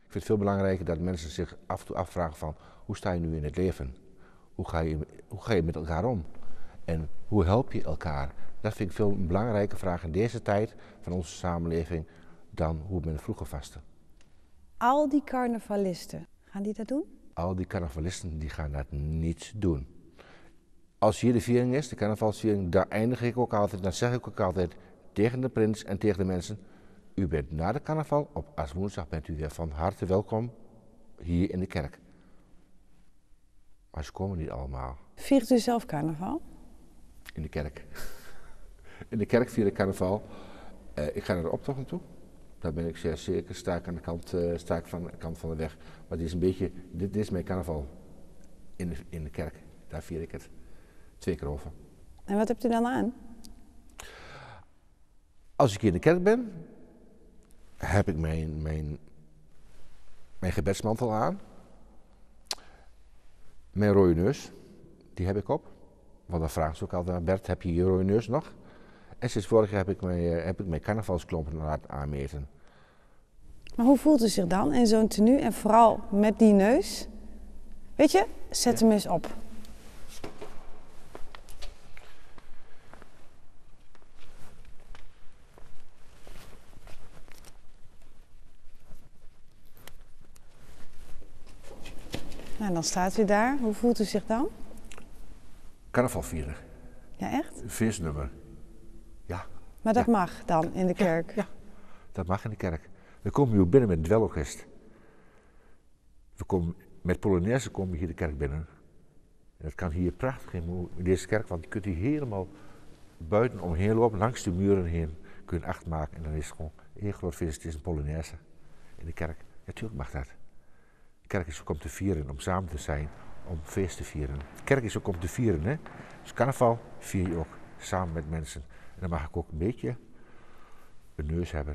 vind het veel belangrijker dat mensen zich af en toe afvragen van hoe sta je nu in het leven? Hoe ga je met elkaar om? En hoe help je elkaar? Dat vind ik veel een belangrijke vraag in deze tijd van onze samenleving dan hoe men vroeger vastte. Al die carnavalisten, gaan die dat doen? Al die carnavalisten die gaan dat niet doen. Als hier de viering is, de carnavalsviering, daar eindig ik ook altijd, dan zeg ik ook altijd tegen de prins en tegen de mensen, u bent na de carnaval, op aswoensdag bent u weer van harte welkom hier in de kerk. Maar ze komen niet allemaal. Viert u zelf carnaval? In de kerk. In de kerk vier ik carnaval. Ik ga naar de optocht naartoe. Daar ben ik zeer zeker. Sta ik aan de kant van de weg. Maar dit is een beetje, dit is mijn carnaval in de kerk. Daar vier ik het 2 keer over. En wat hebt u dan aan? Als ik hier in de kerk ben, heb ik mijn gebedsmantel aan. Mijn rode neus, die heb ik op. Want dan vragen ze ook altijd, Bert, heb je je rode neus nog? En sinds vorig jaar heb ik mijn carnavalsklompen laten aanmeten. Maar hoe voelt u zich dan in zo'n tenue en vooral met die neus? Weet je, zet hem eens op. Nou, dan staat u daar. Hoe voelt u zich dan? Carnaval vieren. Ja, echt? Feestnummer. Ja. Maar dat mag dan in de kerk? Ja, dat mag in de kerk. We komen hier binnen met een dwelorkest. Met Polonaise komen we hier de kerk binnen. En dat kan hier prachtig in deze kerk, want je kunt hier helemaal buiten omheen lopen, langs de muren heen, kun je een acht maken en dan is het gewoon een heel groot feest. Het is een Polonaise in de kerk. Natuurlijk mag dat. De kerk is ook om te vieren, om samen te zijn, om feest te vieren. De kerk is ook om te vieren, hè. Dus carnaval vier je ook samen met mensen. En dan mag ik ook een beetje een neus hebben.